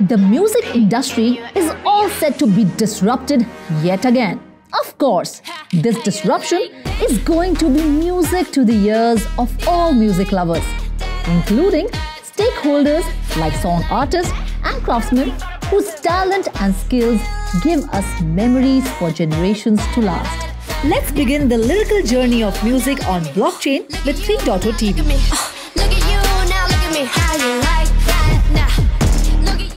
The music industry is all set to be disrupted yet again. Of course, this disruption is going to be music to the ears of all music lovers, including stakeholders like song artists and craftsmen whose talent and skills give us memories for generations to last. Let's begin the lyrical journey of music on blockchain with 3.0 TV.